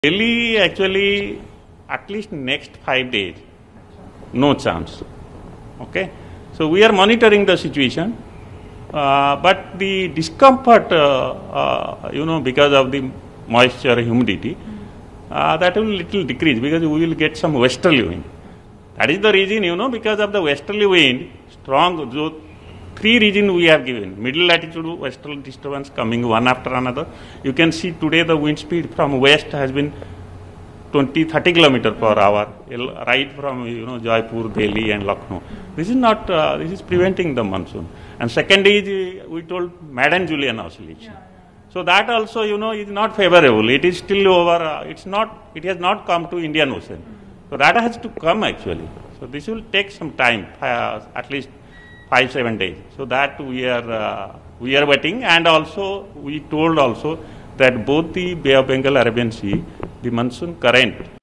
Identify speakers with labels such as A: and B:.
A: Delhi actually at least next 5 days, no chance. Okay, so we are monitoring the situation, but the discomfort, because of the moisture, humidity, that will little decrease because we will get some westerly wind. That is the reason, because of the westerly wind, strong. So 3 regions we have given: middle latitude westerly disturbance coming one after another. You can see today the wind speed from west has been 20-30 km per hour, right from Jaipur, Delhi, and Lucknow. This is not. This is preventing the monsoon. And second is we told Madden Julian oscillation. So that also is not favorable. It is still over. It's not. It has not come to Indian Ocean. So that has to come actually. So this will take some time, at least 5-7 days. So that we are waiting, and also we told also that both the Bay of Bengal, Arabian Sea, the monsoon current